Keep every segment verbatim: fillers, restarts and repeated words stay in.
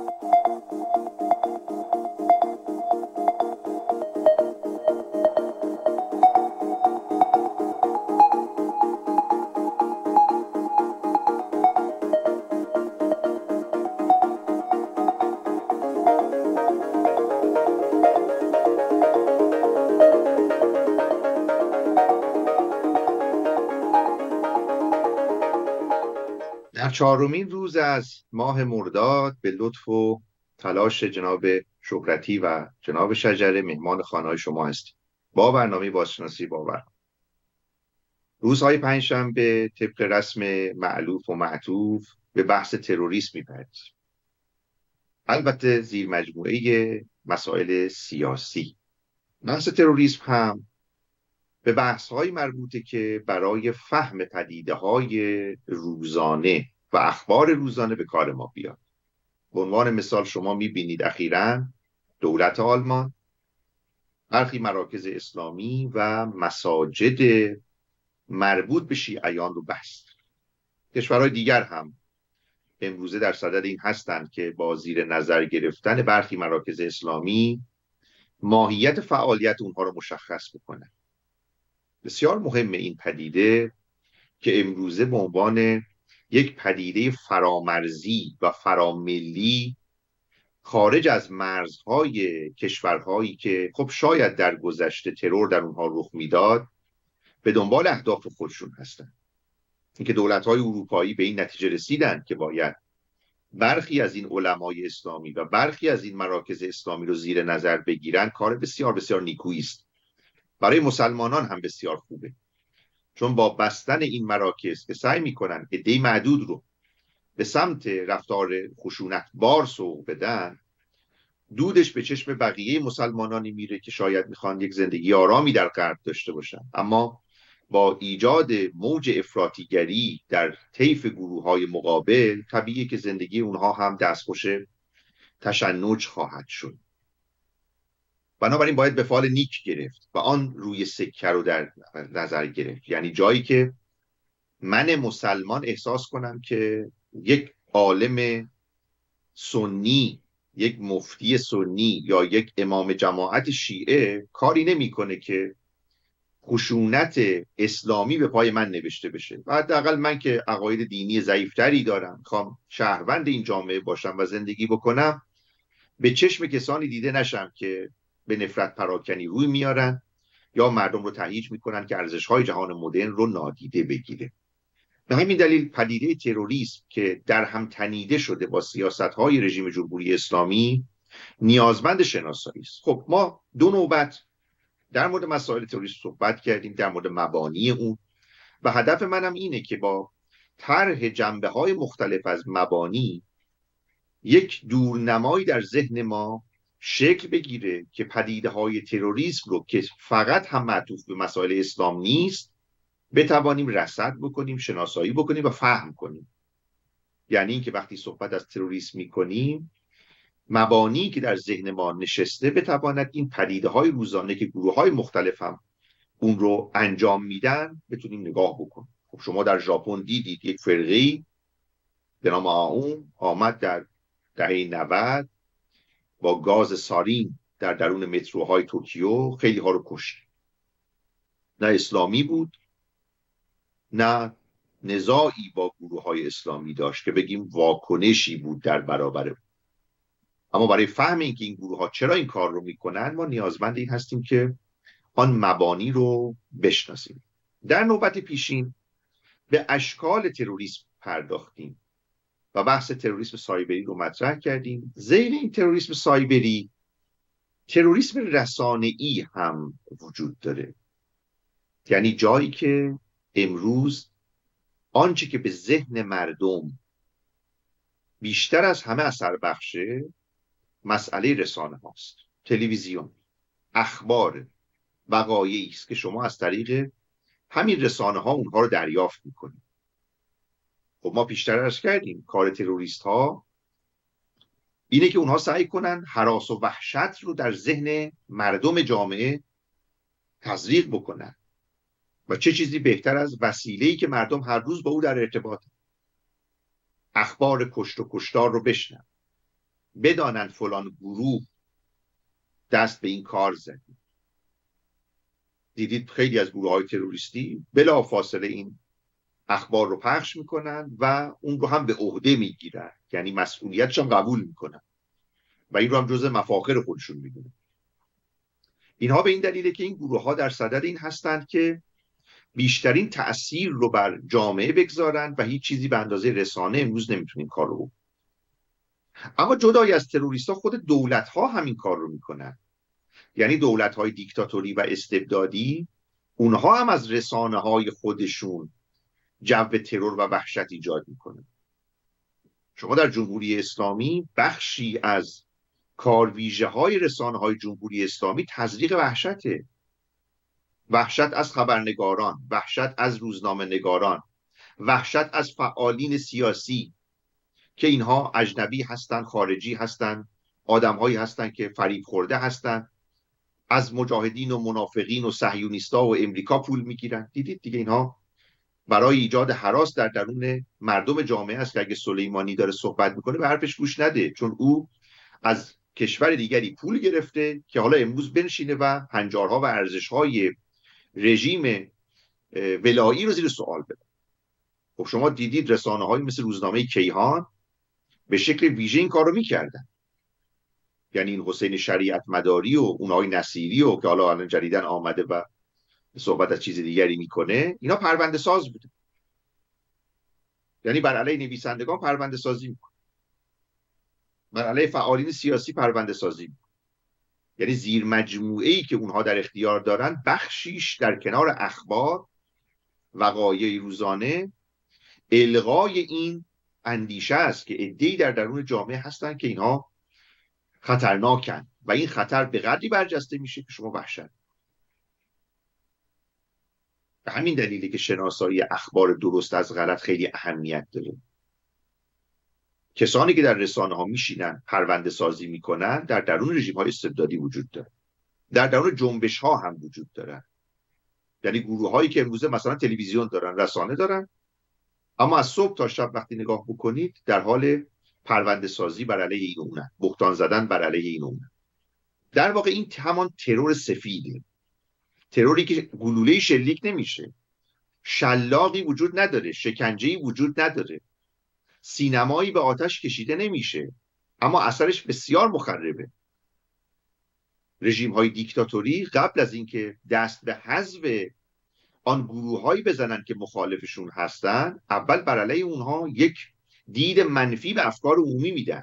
در چهارمین روز از ماه مرداد به لطف و تلاش جناب شهرتی و جناب شجره مهمان خانه‌های شما هستیم با برنامه بازشناسی باور. روزهای پنجشنبه طبق رسم مألوف و معطوف به بحث تروریسم می‌پردازیم، البته زیر مجموعه مسائل سیاسی. بحث تروریسم هم به بحث‌های مربوطه که برای فهم پدیده‌های روزانه و اخبار روزانه به کار ما بیاد. به عنوان مثال شما می‌بینید اخیراً دولت آلمان برخی مراکز اسلامی و مساجد مربوط به شیعیان رو بست. کشورهای دیگر هم امروزه در صدد این هستند که با زیر نظر گرفتن برخی مراکز اسلامی ماهیت فعالیت اونها رو مشخص بکنن. بسیار مهمه این پدیده که امروزه به عنوان یک پدیده فرامرزی و فراملی خارج از مرزهای کشورهایی که خب شاید در گذشته ترور در اونها رخ میداد به دنبال اهداف خودشون هستن. اینکه دولت‌های اروپایی به این نتیجه رسیدن که باید برخی از این علمای اسلامی و برخی از این مراکز اسلامی رو زیر نظر بگیرن، کار بسیار بسیار نیکویی است. برای مسلمانان هم بسیار خوبه، چون با بستن این مراکز که سعی میکنن عده معدود رو به سمت رفتار خشونت بار سوق بدن، دودش به چشم بقیه مسلمانانی میره که شاید میخوان یک زندگی آرامی در غرب داشته باشن، اما با ایجاد موج افراطیگری در طیف گروه‌های مقابل طبیعیه که زندگی اونها هم دستخوش تشنج خواهد شد. بنابراین باید به فال نیک گرفت و آن روی سکه رو در نظر گرفت، یعنی جایی که من مسلمان احساس کنم که یک عالم سنی، یک مفتی سنی یا یک امام جماعت شیعه کاری نمیکنه که خشونت اسلامی به پای من نوشته بشه و حداقل من که عقاید دینی ضعیفتری دارم، خوام شهروند این جامعه باشم و زندگی بکنم، به چشم کسانی دیده نشم که به نفرت پراکنی روی میارن یا مردم رو تهییج میکنن که ارزش‌های جهان مدرن رو نادیده بگیره. به همین دلیل پدیده تروریسم که در هم تنیده شده با سیاست‌های رژیم جمهوری اسلامی نیازمند شناسایی است. خب ما دو نوبت در مورد مسائل تروریسم صحبت کردیم، در مورد مبانی اون، و هدف منم اینه که با طرح جنبه‌های مختلف از مبانی یک دورنمایی در ذهن ما شکل بگیره که پدیده‌های تروریسم رو که فقط هم معطوف به مسائل اسلام نیست بتوانیم رصد بکنیم، شناسایی بکنیم و فهم کنیم. یعنی اینکه وقتی صحبت از تروریسم می‌کنیم، مبانی که در ذهن ما نشسته بتواند این پدیده‌های روزانه که گروه‌های مختلف هم اون رو انجام میدن بتونیم نگاه بکنیم. خب شما در ژاپن دیدید یک فرقه‌ای به نام آئون آمد در دهه نود با گاز سارین در درون متروهای توکیو خیلی ها رو کشت. نه اسلامی بود، نه نزاعی با گروه‌های اسلامی داشت که بگیم واکنشی بود در برابر اون. اما برای فهم اینکه این گروه ها چرا این کار رو میکنن ما نیازمند این هستیم که آن مبانی رو بشناسیم. در نوبت پیشین به اشکال تروریسم پرداختیم و بحث تروریسم سایبری رو مطرح کردیم. ذیل این تروریسم سایبری تروریسم رسانه‌ای هم وجود داره، یعنی جایی که امروز آنچه که به ذهن مردم بیشتر از همه اثر بخشه مسئله رسانه هاست، تلویزیون، اخبار، وقایعی است که شما از طریق همین رسانه ها اونها رو دریافت میکنید. خب ما پیشتر عرض کردیم کار تروریست ها اینه که اونها سعی کنن هراس و وحشت رو در ذهن مردم جامعه تزریق بکنن و چه چیزی بهتر از وسیله‌ای که مردم هر روز با او در ارتباط، اخبار کشت و کشتار رو بشنن، بدانند فلان گروه دست به این کار زد. دیدید خیلی از گروه های تروریستی بلا فاصله این اخبار رو پخش میکنن و اون رو هم به عهده میگیرن، یعنی مسئولیتش هم قبول میکنن و این رو هم جزء مفاخر خودشون میدونن. اینها به این دلیله که این گروه ها در صدد این هستند که بیشترین تأثیر رو بر جامعه بگذارن و هیچ چیزی به اندازه رسانه امروز نمیتونین کار رو. اما جدای از تروریست ها، خود دولت ها همین کار رو میکنن. یعنی دولت های دیکتاتوری و استبدادی، اونها هم از رسانه های خودشون جو ترور و وحشت ایجاد میکنن. شما در جمهوری اسلامی بخشی از کارویژه های رسانه های جمهوری اسلامی تزریق وحشته. وحشت از خبرنگاران، وحشت از روزنامه نگاران، وحشت از فعالین سیاسی که اینها اجنبی هستن، خارجی هستن، آدمهایی هستن که فریب خورده هستن، از مجاهدین و منافقین و صهیونیستا و امریکا پول میگیرن. دیدید دیگه، اینها برای ایجاد هراس در درون مردم جامعه است که اگه سلیمانی داره صحبت میکنه به حرفش گوش نده، چون او از کشور دیگری پول گرفته که حالا امروز بنشینه و هنجارها و ارزشهای رژیم ولایی رو زیر سوال بده. خب شما دیدید رسانه هایی مثل روزنامه کیهان به شکل ویژه این کار رو میکردن. یعنی این حسین شریعت مداری و اونهای نصیری و که حالا الان جدیدن آمده و صحبت از چیز دیگری میکنه، اینا پرونده ساز بوده. یعنی بر علیه نویسندگان پرونده سازی میکنه، بر علیه فعالین سیاسی پرونده سازی میکنه. یعنی زیر مجموعه ای که اونها در اختیار دارن، بخشیش در کنار اخبار، وقایع روزانه، الغای این اندیشه است که عده‌ای در درون جامعه هستن که اینها خطرناکن و این خطر به قدری برجسته میشه که شما وحشت. به همین دلیله که شناسایی اخبار درست از غلط خیلی اهمیت داره. کسانی که در رسانه ها میشینن پرونده سازی میکنن در درون رژیم های استبدادی وجود داره، در درون جنبش ها هم وجود دارن. یعنی گروه هایی که امروزه مثلا تلویزیون دارن، رسانه دارن، اما از صبح تا شب وقتی نگاه بکنید در حال پرونده سازی بر علیه این اونه، بهتان زدن بر علیه این اونه. در واقع این همان ترور سفیده، تروری که گلوله شلیک نمیشه، شلاقی وجود نداره، شکنجه‌ای وجود نداره، سینمایی به آتش کشیده نمیشه، اما اثرش بسیار مخربه. رژیم های دیکتاتوری قبل از اینکه دست به حذف آن گروه‌هایی بزنن که مخالفشون هستن، اول بر علیه اونها یک دید منفی به افکار عمومی میدن.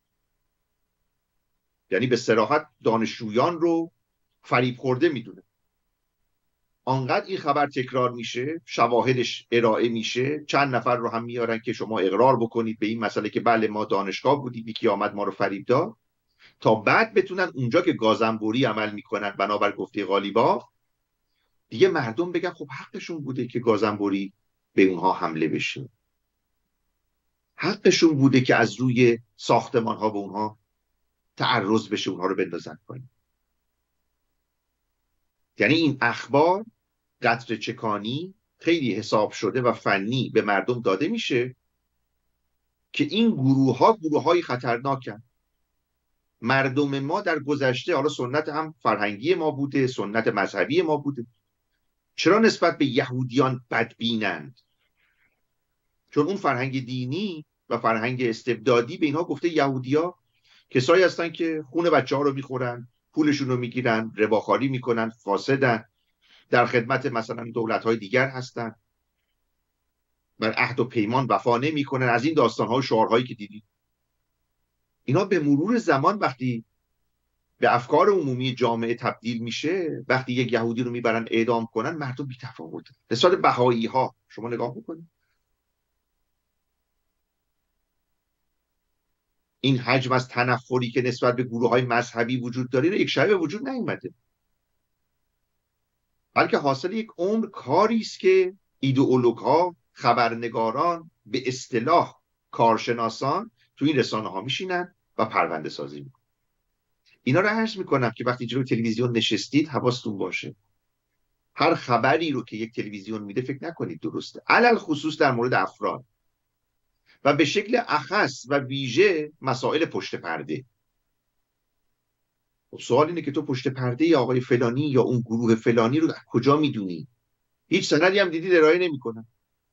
یعنی به صراحت دانشجویان رو فریب خورده میدونه. آنقدر این خبر تکرار میشه، شواهدش ارائه میشه، چند نفر رو هم میارن که شما اقرار بکنید به این مسئله که بله ما دانشگاه بودیم، یکی آمد ما رو فریب داد، تا بعد بتونن اونجا که گازنبوری عمل میکنن بنابر گفته غالیباف، دیگه مردم بگن خب حقشون بوده که گازنبوری به اونها حمله بشه، حقشون بوده که از روی ساختمان ها به اونها تعرض بشه، اونها رو بندازن پایین. یعنی این اخبار قطره چکانی خیلی حساب شده و فنی به مردم داده میشه که این گروه ها گروه های خطرناکن. مردم ما در گذشته، حالا سنت هم فرهنگی ما بوده، سنت مذهبی ما بوده، چرا نسبت به یهودیان بدبینند؟ چون اون فرهنگ دینی و فرهنگ استبدادی به اینها گفته یهودیا کسایی هستن که خون بچه ها رو میخورن، پولشون رو میگیرن، رباخاری میکنن، فاسدن، در خدمت مثلا دولت های دیگر هستن، بر عهد و پیمان وفا نمیکنن. از این داستان ها و شعارهایی که دیدید، اینا به مرور زمان وقتی به افکار عمومی جامعه تبدیل میشه، وقتی یک یهودی رو میبرن اعدام کنن، مردم بی تفاوتن. نسبت بهایی ها شما نگاه بکنید، این حجم از تنفری که نسبت به گروه های مذهبی وجود داره یک شبه وجود نیومده، بلکه حاصل یک عمر کاری است که ایدئولوگ ها، خبرنگاران، به اصطلاح کارشناسان تو این رسانه ها میشینن و پرونده سازی میکنن. اینا رو عرض میکنم که وقتی جلوی تلویزیون نشستید حواستون باشه هر خبری رو که یک تلویزیون میده فکر نکنید درسته، علل خصوص در مورد افراد. و به شکل اخص و ویژه مسائل پشت پرده. خب سوال اینه که تو پشت پرده یا آقای فلانی یا اون گروه فلانی رو کجا میدونی؟ هیچ سندی هم دیدید ارائه نمیکنن.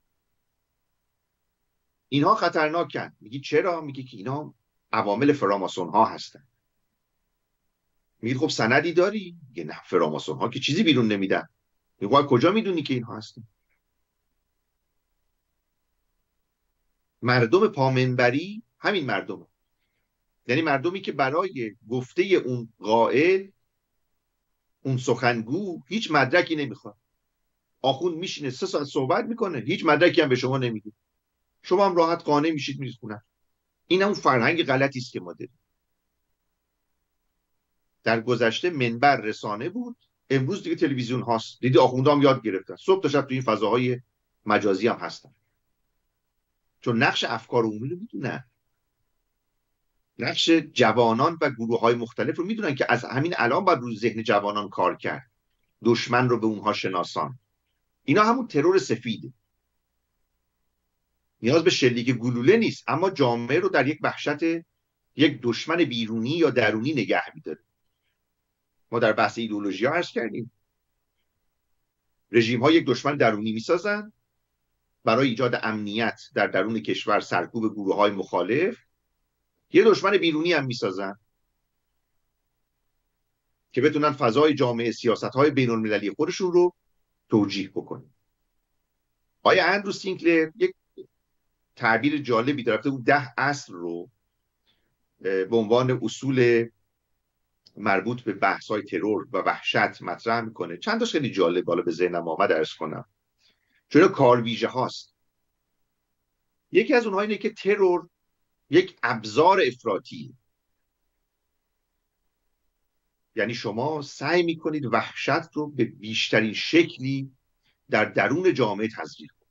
اینها خطرناکن. میگی چرا؟ میگی که اینا عوامل فراماسون ها هستن. میگی خب سندی داری؟ میگه نه، فراماسون ها که چیزی بیرون نمیدن. میگه کجا میدونی که اینها هستن؟ مردم پامنبری همین مردمه. یعنی مردمی که برای گفته اون قائل، اون سخنگو، هیچ مدرکی نمیخواد. آخوند میشینه سه ساعت صحبت میکنه، هیچ مدرکی هم به شما نمیده، شما هم راحت قانع میشید میرید خونه. این هم فرهنگ غلطی است که ما داریم. در گذشته منبر رسانه بود، امروز دیگه تلویزیون هاست. دیدی آخوندها هم یاد گرفتن، صبح تا شب تو این فضاهای مجازی هم هستن، چون نقش افکار عمومی رو میدونن، نقش جوانان و گروه های مختلف رو میدونن که از همین الان باید روی ذهن جوانان کار کرد، دشمن رو به اونها شناسان. اینا همون ترور سفیده. نیاز به شلیک گلوله نیست، اما جامعه رو در یک وحشت یک دشمن بیرونی یا درونی نگه میداره. ما در بحث ایدئولوژی ها عرض کردیم رژیم ها یک دشمن درونی میسازن برای ایجاد امنیت در درون کشور، سرکوب گروه های مخالف. یه دشمن بیرونی هم میسازن که بتونن فضای جامعه، سیاست های بین المللی خودشون رو توجیه بکنن. آیا اندرو سینکلر یک تعبیر جالبی داره، اون ده اصل رو به عنوان اصول مربوط به بحث‌های ترور و وحشت مطرح میکنه. چند تاش خیلی جالب بالا به ذهنم آمد عرض کنم، چون کارویژه هاست. یکی از اونها اینه که ترور یک ابزار افراطی، یعنی شما سعی میکنید وحشت رو به بیشترین شکلی در درون جامعه تزریق کنید.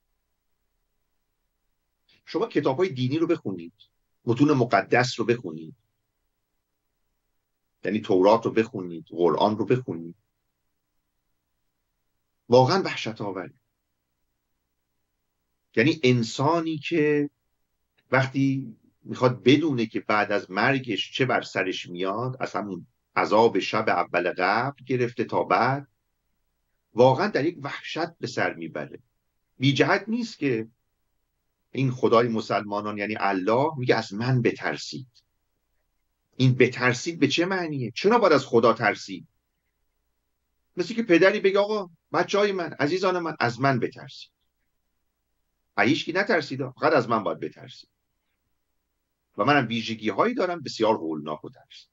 شما کتاب‌های دینی رو بخونید، متون مقدس رو بخونید، یعنی تورات رو بخونید، قرآن رو بخونید، واقعا وحشت آوره. یعنی انسانی که وقتی میخواد بدونه که بعد از مرگش چه بر سرش میاد، از همون عذاب شب اول قبر گرفته تا بعد، واقعا در یک وحشت به سر میبره. بی جهت نیست که این خدای مسلمانان یعنی الله میگه از من بترسید. این بترسید به چه معنیه؟ چرا باید از خدا ترسید؟ مثل که پدری بگه آقا بچهای من، عزیزان من، از من بترسید. هیچکی نترسید، فقط از من باید بترسید و منم ویژگی هایی دارم بسیار هولناک و ترس.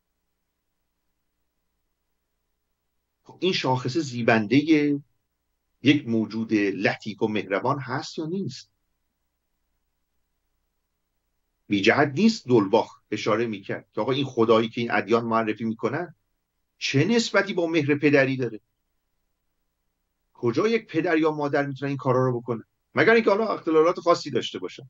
این شاخصه زیبنده یک موجود لطیف و مهربان هست یا نیست؟ بی جهت نیست. دولباخ اشاره میکرد که آقا این خدایی که این ادیان معرفی میکنن چه نسبتی با مهر پدری داره؟ کجا یک پدر یا مادر میتونه این کارا رو بکنه؟ مگر اینکه حالا اختلالات خاصی داشته باشن.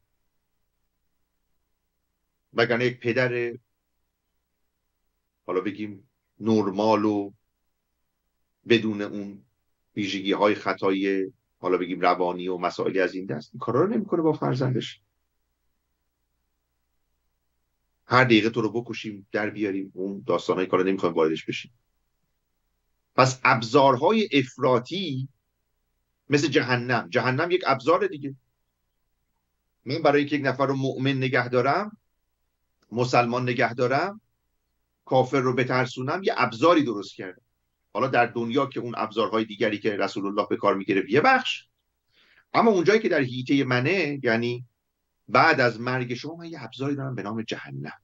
مگر یک پدر حالا بگیم نرمال و بدون اون ویژگی های خطای حالا بگیم روانی و مسائلی از این دست این کارا رو نمیکنه با فرزندش. هر دقیقه تو رو بکشیم در بیاریم، اون داستانهای کارا نمیخوایم واردش بشیم. پس ابزارهای افراطی مثل جهنم، جهنم یک ابزار دیگه. من برای اینکه یک نفر رو مؤمن نگه دارم، مسلمان نگه دارم، کافر رو بترسونم، یه ابزاری درست کردم. حالا در دنیا که اون ابزارهای دیگری که رسول الله به کار میگیره یه بخش، اما اونجایی که در حیطه منه، یعنی بعد از مرگ شما، من یه ابزاری دارم به نام جهنم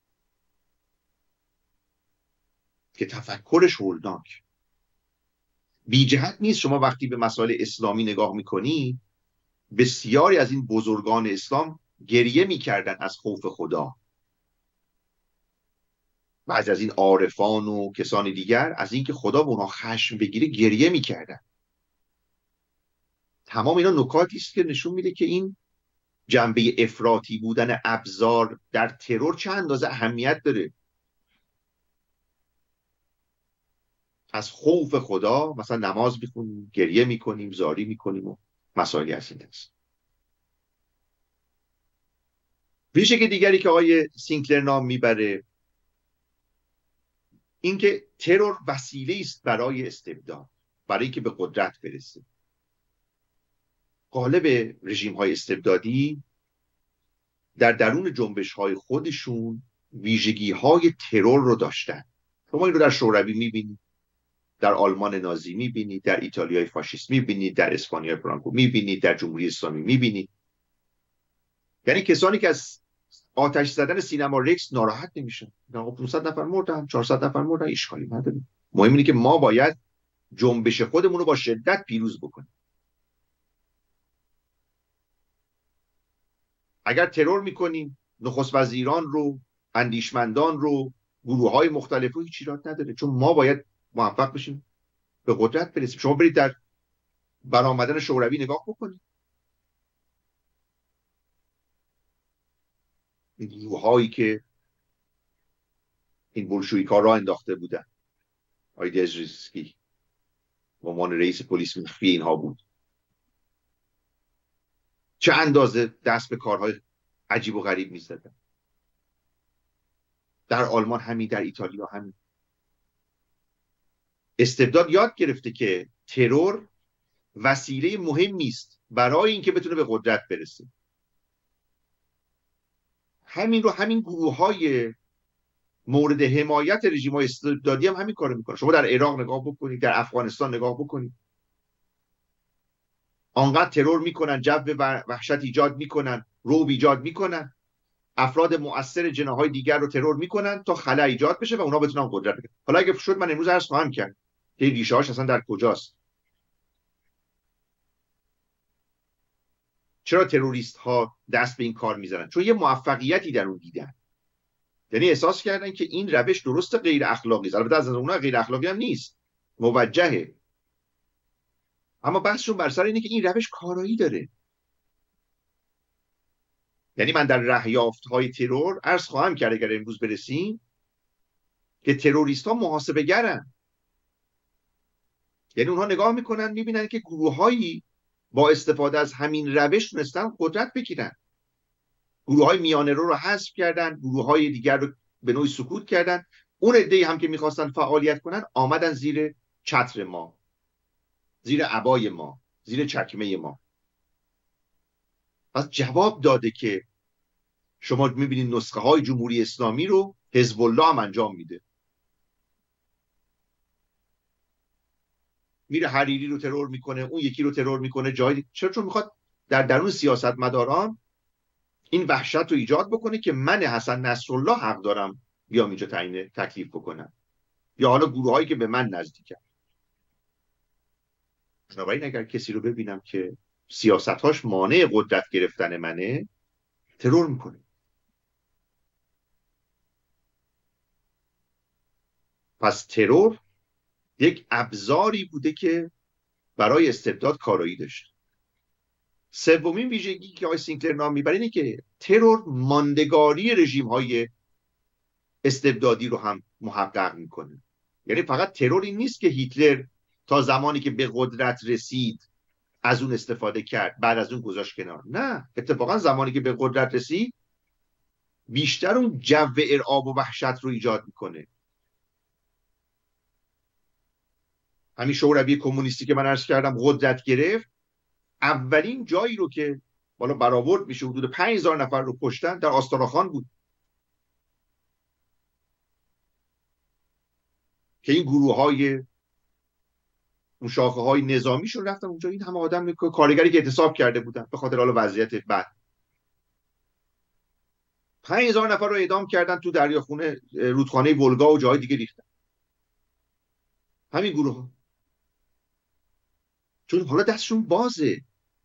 که تفکرش هولناک. بی جهت نیست. شما وقتی به مسائل اسلامی نگاه میکنی، بسیاری از این بزرگان اسلام گریه میکردن از خوف خدا. بعضی از این عارفان و کسان دیگر از اینکه خدا به اونها خشم بگیره گریه میکردن. تمام اینا نکاتی است که نشون میده که این جنبه افراطی بودن ابزار در ترور چه اندازه اهمیت داره. از خوف خدا مثلا نماز میخونیم، گریه میکنیم، زاری میکنیم و مسائلی از این دست. ویژگی دیگری که آقای سینکلر نام میبره اینکه ترور وسیله است برای استبداد، برای که به قدرت برسه. غالب رژیم های استبدادی در درون جنبش های خودشون ویژگی های ترور رو داشتن. شما این رو در شوروی میبینید، در آلمان نازی میبینید، در ایتالیای فاشیست میبینید، در اسپانیای فرانکو میبینید، در جمهوری اسلامی میبینید. یعنی کسانی که از آتش زدن سینما رکس ناراحت نمیشن. پانصد نفر مردن، چهارصد نفر مردن، اشکالی نداره. مهم اینه که ما باید جنبش خودمون رو با شدت پیروز بکنیم. اگر ترور میکنیم نخست وزیران رو، اندیشمندان رو، گروه های مختلف رو، هیچ ایراد نداره، چون ما باید موفق بشیم به قدرت برسیم. شما برید در برآمدن شوروی نگاه بکنید، این گروه هایی که این بولشویک‌ها را انداخته بودن، آیدژریسکی به عنوان رئیس پلیس مخفی اینها بود، چه اندازه دست به کارهای عجیب و غریب می‌زدن. در آلمان همین، در ایتالیا همین. استبداد یاد گرفته که ترور وسیله مهمی است برای اینکه بتونه به قدرت برسه. همین رو همین گروه‌های مورد حمایت رژیم‌های استبدادی هم همین کارو میکنن. شما در عراق نگاه بکنید، در افغانستان نگاه بکنید، آنقدر ترور میکنن، جو وحشت ایجاد میکنن، رعب ایجاد میکنن، افراد مؤثر جناح‌های دیگر رو ترور میکنن تا خلأ ایجاد بشه و اونا بتونن قدرت بگیرن. حالا اگه شد من امروز عرض خواهم کرد که ریشه‌هاش اصلا در کجاست. چرا تروریست ها دست به این کار میزنن؟ چون یه موفقیتی در اون دیدن، یعنی احساس کردن که این روش درست غیر اخلاقی است. البته از اونها غیر اخلاقی هم نیست، موجهه، اما بحثشون بر سر اینه که این روش کارایی داره. یعنی من در رهیافت های ترور عرض خواهم کرد اگر امروز برسیم که تروریست ها محاسبه گرن. یعنی اونها نگاه میکنن میبینن که گروه هایی با استفاده از همین روش تونستن قدرت بگیرن. گروه های میانه رو رو حذف کردن، گروه های دیگر رو به نوعی سکوت کردن. اون عده‌ای هم که میخواستن فعالیت کنن آمدن زیر چتر ما، زیر عبای ما، زیر چکمه ما. پس جواب داده که شما میبینید نسخه های جمهوری اسلامی رو حزب الله هم انجام میده. میره حریری رو ترور میکنه، اون یکی رو ترور میکنه جای. چرا؟ چون میخواد در درون سیاستمداران این وحشت رو ایجاد بکنه که من حسن نصرالله حق دارم بیام اینجا تعیین تکلیف بکنم، یا حالا گروه هایی که به من نزدیکن. بنابراین اگر کسی رو ببینم که سیاستهاش مانع قدرت گرفتن منه، ترور میکنه. پس ترور یک ابزاری بوده که برای استبداد کارایی داشت. سومین ویژگی که آقای سینکلر نام میبره اینه که ترور ماندگاری رژیم های استبدادی رو هم محقق میکنه. یعنی فقط ترور این نیست که هیتلر تا زمانی که به قدرت رسید از اون استفاده کرد، بعد از اون گذاشت کنار. نه، اتفاقا زمانی که به قدرت رسید بیشتر اون جو ارعاب و وحشت رو ایجاد میکنه. همین شوروی کمونیستی که من عرض کردم قدرت گرفت، اولین جایی رو که بالا برآورد میشه حدود پنج هزار نفر رو کشتن در آستارخان بود که این گروه های اون شاخه های نظامیشون رفتن اونجا. این همه آدم کارگری که اعتصاب کرده بودن به خاطر حالا وضعیت بد، پنج هزار نفر رو اعدام کردن، تو دریاخونه رودخانه ولگا و جای دیگه ریختن همین گروه ها. چون حالا دستشون بازه.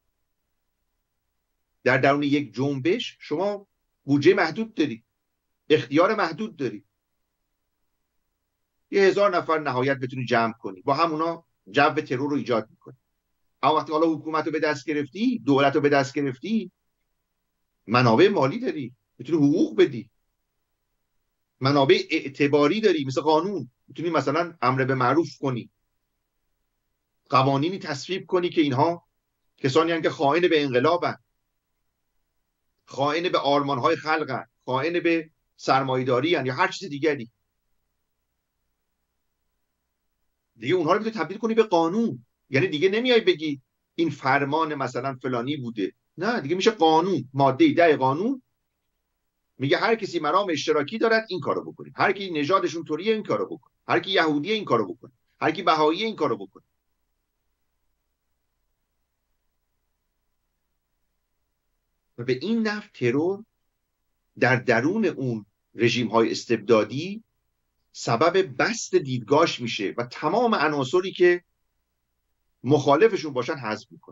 در درون یک جنبش شما بودجه محدود داری، اختیار محدود داری، یه هزار نفر نهایت بتونی جمع کنی، با همونا جو ترور رو ایجاد میکنی. اما وقتی حالا حکومت رو به دست گرفتی، دولت رو به دست گرفتی، منابع مالی داری، میتونی حقوق بدی، منابع اعتباری داری مثل قانون، میتونی مثلا امر به معروف کنی، قوانینی تصویب کنی که اینها کسانی هستند که خائن به انقلابن. خائن به آرمانهای خلقن، خائن به سرمایه‌داری یا هر چیز دیگری. دیگه اونها رو میتونی تبدیل کنی به قانون. یعنی دیگه نمیای بگی این فرمان مثلا فلانی بوده، نه دیگه میشه قانون. ماده ده قانون میگه هر کسی مرام اشتراکی دارد این کارو بکنه، هر کی نژادشون طوریه این کارو بکنه، هر کی یهودیه این کارو بکنه، هر کی بهاییه این کارو بکنه. و به این نحو ترور در درون اون رژیم های استبدادی سبب بست دیدگاهش میشه و تمام عناصری که مخالفشون باشن حذف میکنه.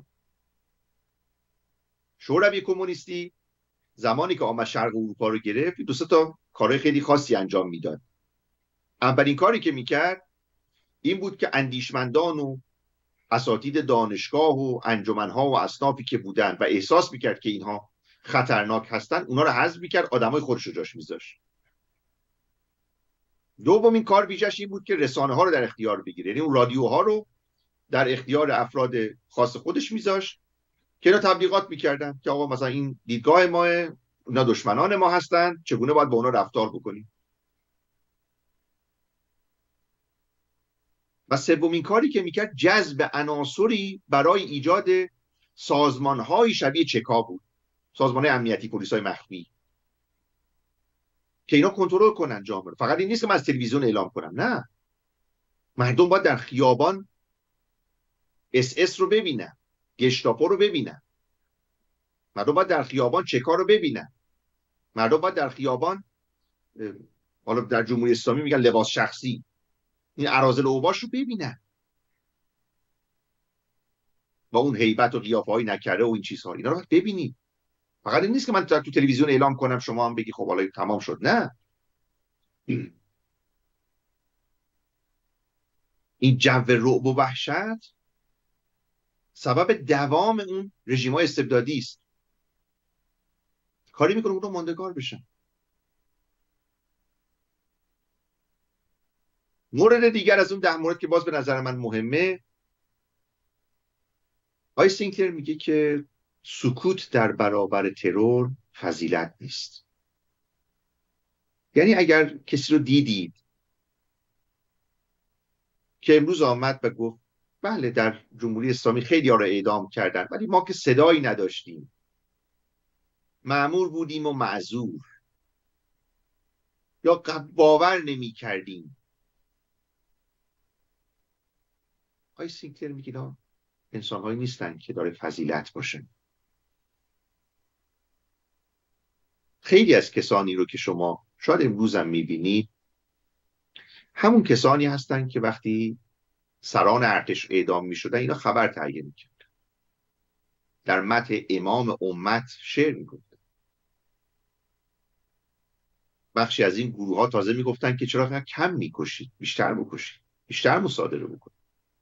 شوروی کمونیستی زمانی که آمد شرق اروپا رو گرفت دو سه تا کارهای خیلی خاصی انجام میداد. اولین کاری که میکرد این بود که اندیشمندان و اساتید دانشگاه و انجمنها و اصنافی که بودن و احساس میکرد که اینها خطرناک هستن اونا رو حذف میکرد، آدمای خودش رو جاش میذاشت. دومین کار ویژه‌ش این بود که رسانه ها رو در اختیار بگیره، یعنی اون رادیوها رو در اختیار افراد خاص خودش میذاشت که اینا تبلیغات میکردن که آقا مثلا این دیدگاه ما، اینا دشمنان ما هستن، چگونه باید با اونا رفتار بکنیم. و سومین کاری که میکرد جذب عناصری برای ایجاد سازمان‌های شبیه چکا بود، سازمان‌های امنیتی، پلیس‌های مخفی، که اینا کنترل کنن جامعه. فقط این نیست که من از تلویزیون اعلام کنم، نه، مردم باید در خیابان اس اس رو ببینن، گشتاپو رو ببینن، مردم باید در خیابان چکا رو ببینن، مردم باید در خیابان، حالا در جمهوری اسلامی میگن لباس شخصی، این اراذل اوباش رو ببینن با اون هیبت و قیافه‌های نکره و این چیزها. اینا رو باید ببینید. فقط این نیست که من تو تلویزیون اعلام کنم شما هم بگی خب حالا تمام شد، نه. این جو رعب و وحشت سبب دوام اون رژیم‌های استبدادی است. کاری میکنه اونها ماندگار بشن. مورد دیگر از اون ده مورد که باز به نظر من مهمه، آقای سینکلر میگه که سکوت در برابر ترور فضیلت نیست. یعنی اگر کسی رو دیدید که امروز آمد و گفت بله در جمهوری اسلامی خیلی ها رو اعدام کردن ولی ما که صدایی نداشتیم، مأمور بودیم و معذور، یا باور نمی کردیم، آقای سینکلر میگه انسان هایی نیستن که داره فضیلت باشن. خیلی از کسانی رو که شما شاید امروز هم میبینید همون کسانی هستن که وقتی سران ارتش اعدام میشدن اینا خبر تهیه میکرد، در مدح امام امت شعر میگفت. بخشی از این گروه ها تازه میگفتن که چرا کم میکشید، بیشتر بکشید، بیشتر مصادره بکنید.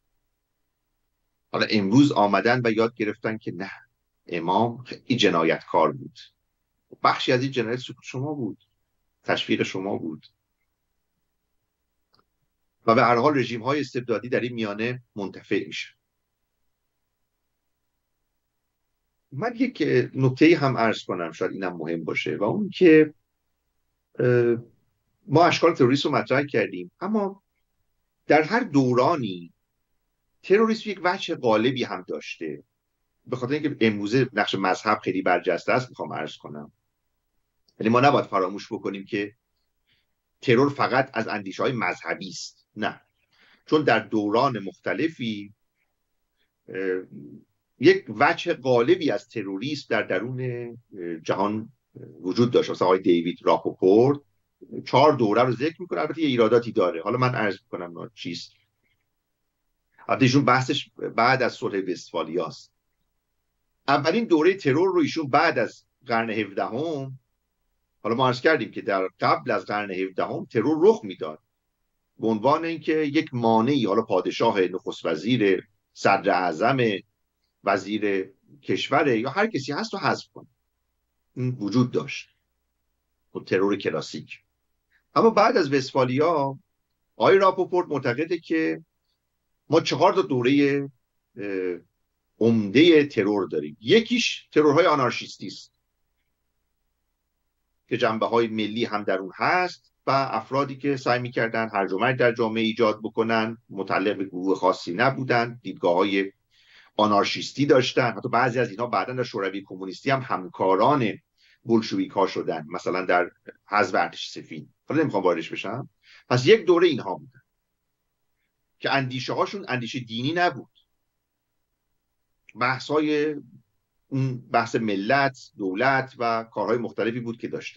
حالا امروز آمدن و یاد گرفتن که نه، امام خیلی جنایتکار بود. بخشی از این جنایت شما بود، تشویق شما بود. و به هر حال رژیم های استبدادی در این میانه منتفع میشه. من یک نکته هم عرض کنم، شاید اینم مهم باشه، و اون که ما اشکال تروریسم رو مطرح کردیم، اما در هر دورانی تروریسم یک وجه غالبی هم داشته. به خاطر اینکه امروزه نقش مذهب خیلی برجسته است میخوام عرض کنم، یعنی ما نباید فراموش بکنیم که ترور فقط از اندیشه‌های مذهبی است، نه، چون در دوران مختلفی یک وجه غالبی از تروریسم در درون جهان وجود داشت. مثلا آقای دیوید راپوپورت چهار دوره رو ذکر میکنه، البته یه ایراداتی داره، حالا من عرض میکنم چیست. البته ایشون بحثش بعد از صلح وستفالیا است. اولین دوره ترور رو ایشون بعد از قرن هفدهم، حالا ما عرض کردیم که در قبل از قرن هفدهم ترور رخ میداد به عنوان اینکه یک مانعی، حالا پادشاه، نخست وزیر، صدر اعظم، وزیر کشور یا هر کسی هست رو حذف کنه، این وجود داشت، اون ترور کلاسیک. اما بعد از وستفالیا آقای راپوپورت معتقده که ما چهار تا دوره عمده ترور داریم. یکیش ترورهای آنارشیستی است، که جنبه های ملی هم در اون هست و افرادی که سعی میکردن هرج و مرج در جامعه ایجاد بکنن، متعلق به گروه خاصی نبودن، دیدگاه های آنارشیستی داشتن. حتی بعضی از اینها بعداً در شوروی کمونیستی هم همکاران بولشویک ها شدن، مثلا در حزب ارتش سفید. حالا نمیخوام واردش بشم. پس یک دوره اینها بودن که اندیشه هاشون اندیشه دینی نبود، بحث های اون بحث ملت، دولت و کارهای مختلفی بود که داشته.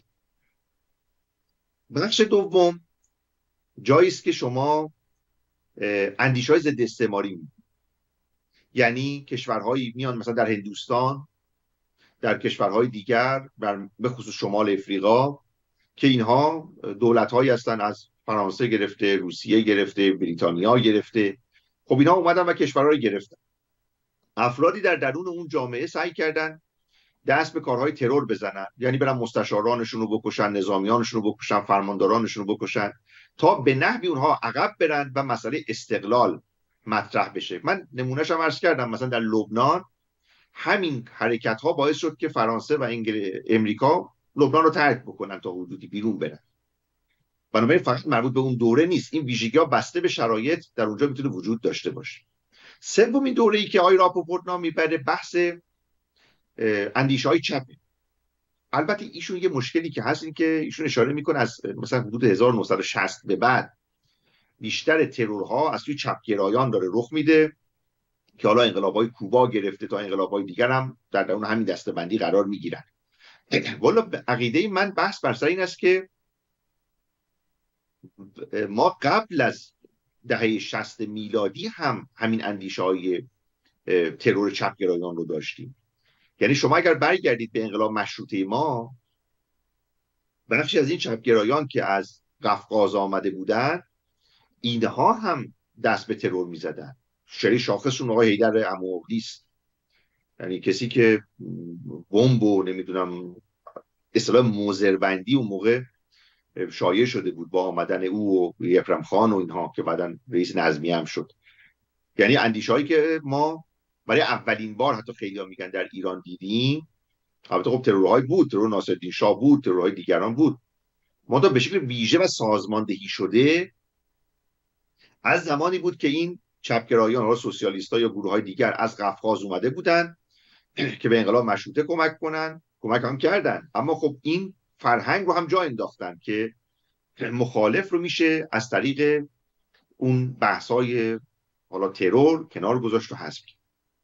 بخش دوم جایی است که شما اندیشه های ضد استعماری می‌بینید. یعنی کشورهایی میان مثلا در هندوستان، در کشورهای دیگر، به خصوص شمال افریقا، که اینها دولت‌هایی هستن از فرانسه گرفته، روسیه گرفته، بریتانیا گرفته. خب اینها اومدن و کشورها رو گرفتن. افرادی در درون اون جامعه سعی کردن دست به کارهای ترور بزنن، یعنی برن مستشارانشون رو بکشن، نظامیانشون رو بکشن، فرماندارانشون رو بکشن، تا به نحوی اونها عقب برن و مسئله استقلال مطرح بشه. من نمونهش هم عرض کردم، مثلا در لبنان همین حرکت ها باعث شد که فرانسه و انگل... امریکا لبنان رو ترک بکنن، تا حدودی بیرون برن. بنابراین فقط مربوط به اون دوره نیست، این ویژگی‌ها بسته به شرایط در اونجا میتونه وجود داشته باشه. سومین دوره‌ای که آقای راپوپورت نام میبره بحث اندیشه‌های چپه. البته ایشون یه مشکلی که هست این که ایشون اشاره میکنه از مثلا حدود هزار و نهصد و شصت به بعد بیشتر ترورها از توی چپگرایان داره رخ میده، که حالا انقلاب‌های کوبا گرفته تا انقلاب‌های دیگر هم در درون همین دسته‌بندی قرار میگیرن. والا عقیده من بحث بر سر این است که ما قبل از دهه شصت میلادی هم همین اندیشه‌های ترور چپگرایان رو داشتیم. یعنی شما اگر برگردید به انقلاب مشروطه ما، بخشی از این چپگرایان که از قفقاز آمده بودن، اینها هم دست به ترور می‌زدن. شری شاخصشون آقای حیدر عموعقلی است، یعنی کسی که بمب و نمیدونم اصطلاح موزربندی اون موقع شایع شده بود با آمدن او و اکرم خان و اینها، که بعداً رئیس نظمیه هم شد. یعنی اندیشه‌هایی که ما برای اولین بار حتی خیلی‌ها میگن در ایران دیدیم، البته خب ترورهای بود، ترور ناصرالدین شاه بود، ترورهای دیگران بود، منتها به شکل ویژه و سازماندهی شده از زمانی بود که این چپگرایان ها، سوسیالیست‌ها یا گروه‌های دیگر از قفقاز اومده بودن که به انقلاب مشروطه کمک کنن، کمک هم کردن، اما خب این فرهنگ رو هم جا انداختن که مخالف رو میشه از طریق اون بحث‌های حالا ترور کنار گذاشت و حذف کرد.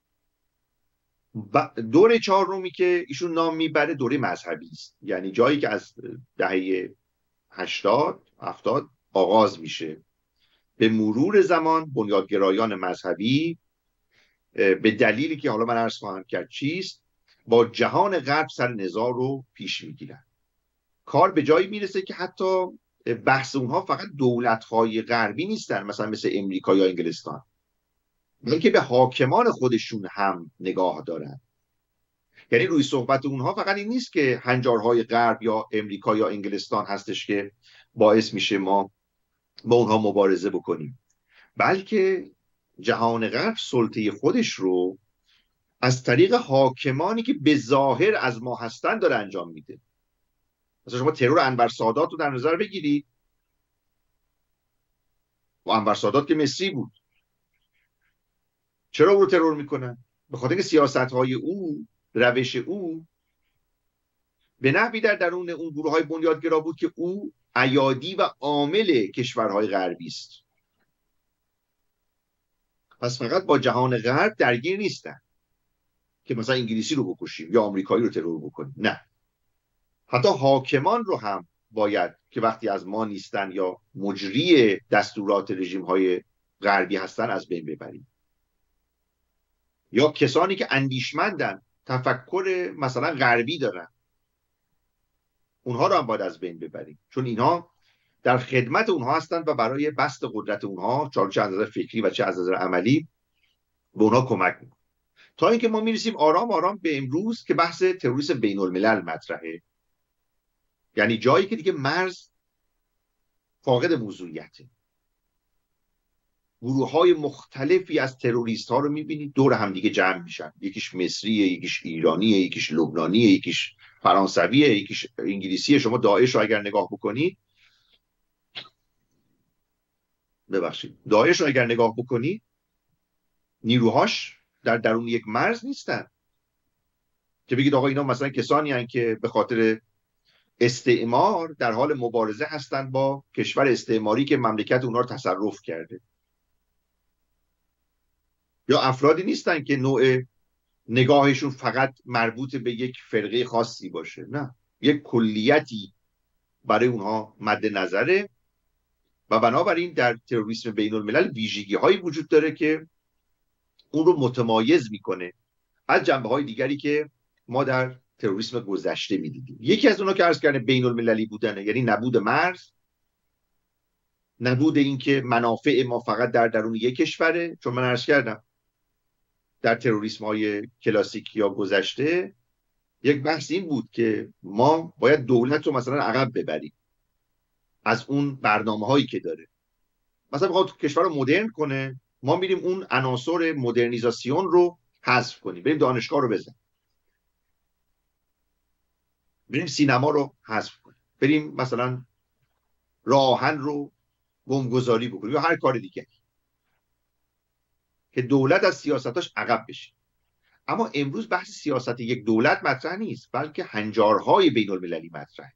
دوره چهارمی که ایشون نام میبره دوره مذهبی است، یعنی جایی که از دهه هشتاد هفتاد آغاز میشه. به مرور زمان بنیادگرایان مذهبی به دلیلی که حالا من عرض خواهم کرد چیست، با جهان غرب سر نزاع رو پیش میگیرن. کار به جایی میرسه که حتی بحث اونها فقط دولت‌های غربی نیستن، مثلا مثل امریکا یا انگلستان، بلکه به حاکمان خودشون هم نگاه دارن. یعنی روی صحبت اونها فقط این نیست که هنجارهای غرب یا امریکا یا انگلستان هستش که باعث میشه ما با اونها مبارزه بکنیم، بلکه جهان غرب سلطه خودش رو از طریق حاکمانی که به ظاهر از ما هستن داره انجام میده. مثلا شما ترور انور سادات رو در نظر بگیرید، و انور سادات که مصری بود، چرا او رو ترور میکنن؟ به خاطر اینکه سیاست‌های او، روش او به نحوی در درون اون گروه‌های بنیادگرا بود که او ایادی و عامل کشورهای غربی است. پس فقط با جهان غرب درگیر نیستن که مثلا انگلیسی رو بکشیم یا آمریکایی رو ترور بکنیم، نه، حتی حاکمان رو هم باید که وقتی از ما نیستن یا مجری دستورات رژیم‌های غربی هستن از بین ببریم. یا کسانی که اندیشمندن، تفکر مثلا غربی دارن، اونها رو هم باید از بین ببریم، چون اینها در خدمت اونها هستن و برای بسط قدرت اونها، چه از نظر فکری و چه از نظر عملی، به اونها کمک میکنه. تا اینکه ما میرسیم آرام آرام به امروز که بحث تروریسم بین الملل مطرحه، یعنی جایی که دیگه مرز فاقد موضوعیته. گروه های مختلفی از تروریست ها رو میبینید دور همدیگه جمع میشن. یکیش مصریه، یکیش ایرانیه، یکیش لبنانیه، یکیش فرانسویه، یکیش انگلیسیه. شما داعش رو اگر نگاه بکنید ببخشید داعش رو اگر نگاه بکنید نیروهاش در درون یک مرز نیستن که بگید آقا اینا مثلا کسانی هستند که به خاطر استعمار در حال مبارزه هستند با کشور استعماری که مملکت اونها رو تصرف کرده، یا افرادی نیستن که نوع نگاهشون فقط مربوط به یک فرقه خاصی باشه. نه، یک کلیتی برای اونها مد نظره و بنابراین در تروریسم بین الملل ویژگی هایی وجود داره که اون رو متمایز میکنه از جنبه های دیگری که ما در تروریسم گذشته میدیدیم. یکی از اونها که عرض کردم بین المللی بودنه، یعنی نبود مرز، نبود این که منافع ما فقط در درون یک کشوره. چون من عرض کردم در تروریسم های کلاسیک یا گذشته یک بحث این بود که ما باید دولت رو مثلا عقب ببریم از اون برنامه هایی که داره. مثلا بخواد کشور رو مدرن کنه، ما میریم اون عناصر مدرنیزاسیون رو حذف کنیم، بریم دانشگاه رو بزنیم، بریم سینما رو حذف کنیم، بریم مثلا راه آهن رو بمبگذاری بکنیم یا هر کار دیگه که دولت از سیاستاش عقب بشه. اما امروز بحث سیاست یک دولت مطرح نیست، بلکه هنجارهای بین المللی مطرحه.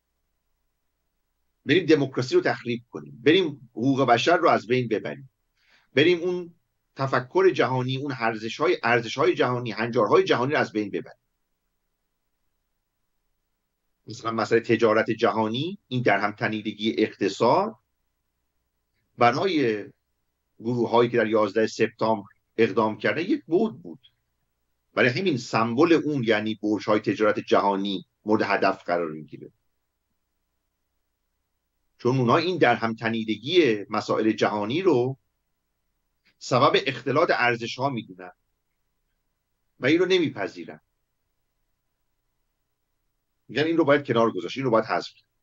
بریم دموکراسی رو تخریب کنیم، بریم حقوق بشر رو از بین ببریم، بریم اون تفکر جهانی، اون ارزش‌های ارزش‌های جهانی، هنجارهای جهانی رو از بین ببریم. مثلا مسئله تجارت جهانی، این در هم تنیدگی اقتصاد برای گروه‌هایی که در یازده سپتامبر اقدام کردن یک بود بود. برای همین سمبل اون یعنی برج‌های تجارت جهانی مورد هدف قرار میگیره، چون اونها این در هم تنیدگی مسائل جهانی رو سبب اختلاط ارزش‌ها میدونن و این رو نمیپذیرن. میگن این رو باید کنار گذاشت، این رو باید حذف کرد.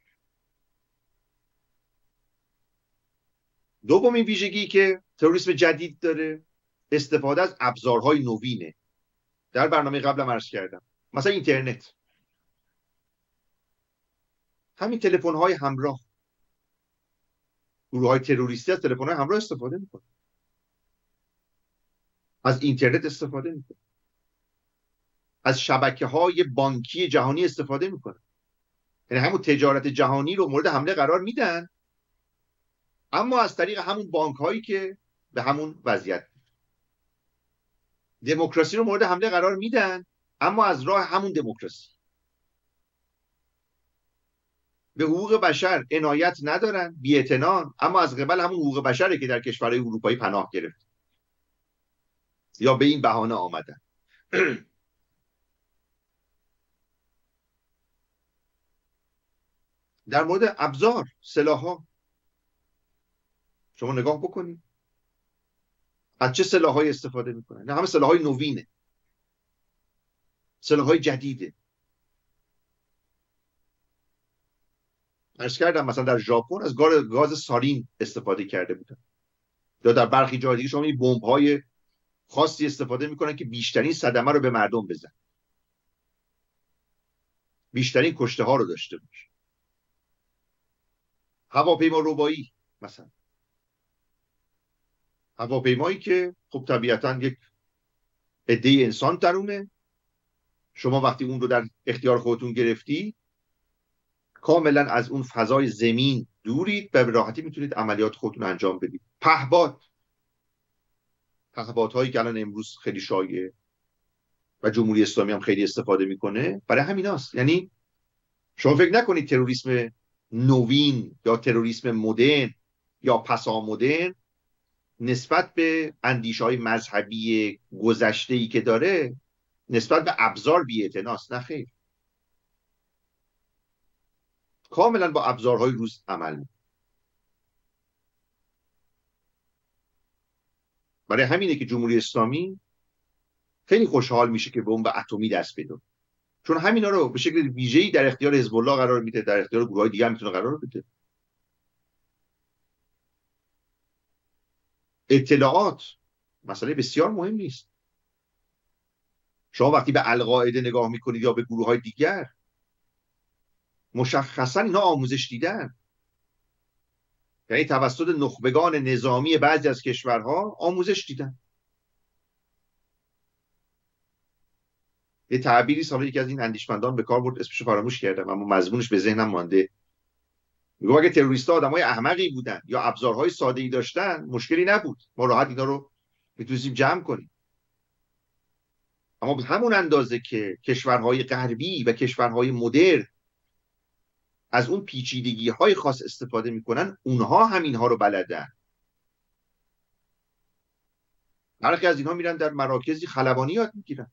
دومین ویژگی که تروریسم جدید داره استفاده از ابزارهای نوینه. در برنامه قبلم عرض کردم مثلا اینترنت، همین تلفن‌های همراه، گروه‌های تروریستی از تلفن‌های همراه استفاده میکنه، از اینترنت استفاده میکنه، از شبکه‌های بانکی جهانی استفاده میکنه. یعنی همون تجارت جهانی رو مورد حمله قرار میدن، اما از طریق همون بانک‌هایی که به همون وضعیت. دموکراسی رو مورد حمله قرار میدن، اما از راه همون دموکراسی. به حقوق بشر عنایت ندارن، بی‌اعتنا، اما از قبل همون حقوق بشره که در کشورهای اروپایی پناه گرفت یا به این بهانه آمدن. در مورد ابزار، سلاح‌ها شما نگاه بکنید از چه سلاح‌هایی استفاده میکنن. نه، همه سلاح‌های نوینه، سلاح‌های جدیده. عرض کردم مثلا در ژاپن از گاز سارین استفاده کرده بودن، یا در برخی جای دیگه شما این بمب‌های خاصی استفاده میکنن که بیشترین صدمه رو به مردم بزن، بیشترین کشته ها رو داشته باشه. هواپیما ربایی مثلا، هواپیمایی که خب طبیعتا یک عده انسان درونه، شما وقتی اون رو در اختیار خودتون گرفتی کاملا از اون فضای زمین دورید و به راحتی میتونید عملیات خودتون انجام بدید. پهپاد، پهپادهایی که الان امروز خیلی شایعه و جمهوری اسلامی هم خیلی استفاده میکنه، برای همین هست. یعنی شما فکر نکنید تروریسم نوین یا تروریسم مدرن یا پسامدرن نسبت به اندیشه‌های مذهبی گذشته‌ای که داره نسبت به ابزار بی‌اعتناست. نه خیر، کاملا با ابزارهای روز عمل می‌کنه. برای همینه که جمهوری اسلامی خیلی خوشحال میشه که بمب اتمی دست بده، چون همینا رو به شکل ویژه‌ای در اختیار حزب الله قرار میده، در اختیار گروه‌های دیگه هم میتونه قرار بده. اطلاعات مسئله بسیار مهم نیست. شما وقتی به القاعده نگاه میکنید یا به گروه های دیگر، مشخصا اینا آموزش دیدن، یعنی توسط نخبگان نظامی بعضی از کشورها آموزش دیدن. یه تعبیری سال یکی از این اندیشمندان به کار برد، اسمش رو فراموش کردم اما مضمونش به ذهنم مانده. میگه اگه تروریست‌ها آدمای احمقی بودن یا ابزارهای ساده‌ای داشتن مشکلی نبود، ما راحت اینا رو میتونیم جمع کنیم. اما به همون اندازه که کشورهای غربی و کشورهای مدرن از اون پیچیدگی‌های خاص استفاده میکنن، اونها هم اینها رو بلدن. برخی از اینها میرن در مراکزی خلبانی یاد میگیرن،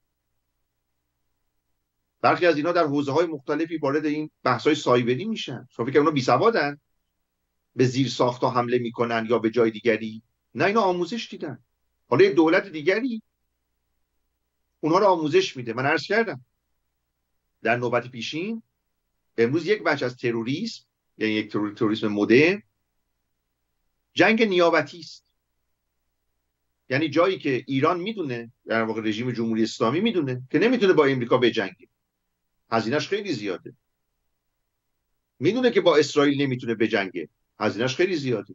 برخی از اینها در حوزه‌های مختلفی وارد این بحث‌های سایبری میشن. شما فکر اونا بی‌سوادن به زیر ساخت‌ها حمله میکنن یا به جای دیگری؟ نه، اینا آموزش دیدن. حالا یک دولت دیگری اونها رو آموزش میده. من عرض کردم در نوبت پیشین امروز یک بخش از تروریسم، یعنی یک تروریسم مدرن، جنگ نیابتی است. یعنی جایی که ایران میدونه، در واقع رژیم جمهوری اسلامی میدونه که نمیتونه با امریکا بجنگه، هزینه‌اش خیلی زیاده. میدونه که با اسرائیل نمیتونه بجنگه، هزینه‌اش خیلی زیاده.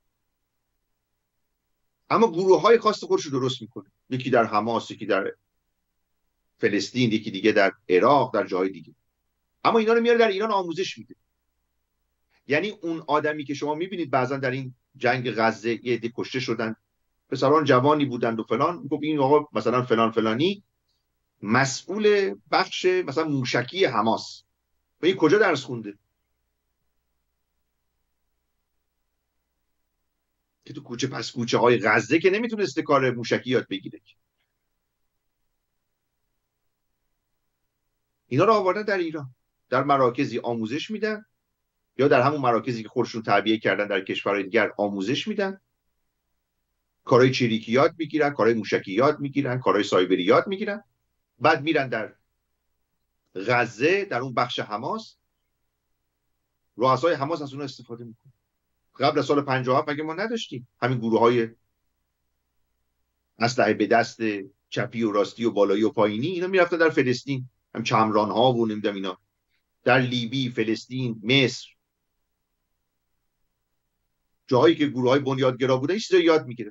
اما گروه‌های خاص خودش رو درست میکنه، یکی در حماس، یکی در فلسطین، یکی دیگه در عراق، در جای دیگه. اما اینا رو میاره در ایران آموزش میده. یعنی اون آدمی که شما میبینید بعضا در این جنگ غزه یه عده کشته شدن، پسران جوانی بودند و فلان، میگه این آقا مثلا فلان فلانی مسئول بخش مثلا موشکی حماس، و این کجا درس خونده که تو کوچه پس کوچه های غزه که نمیتونسته کار موشکی یاد بگیره؟ اینا رو آوردن در ایران، در مراکزی آموزش میدن، یا در همون مراکزی که خودشون تعبیه کردن در کشورهای دیگر آموزش میدن، کارهای چریکی یاد میگیرن، کارهای موشکی یاد میگیرن، کارهای سایبری یاد میگیرن. بعد میرن در غزه، در اون بخش حماس، رؤسای حماس از اونها استفاده میکنن. قبل از سال پنجاه و هفت مگه ما نداشتیم همین گروه های اسلحه به دست چپی و راستی و بالایی و پایینی؟ اینا میرفتن در فلسطین، هم چمران ها و نمیدونم اینا، در لیبی، فلسطین، مصر، جاهایی که گروه های بنیادگرا بودن، این چیزا یاد میگیره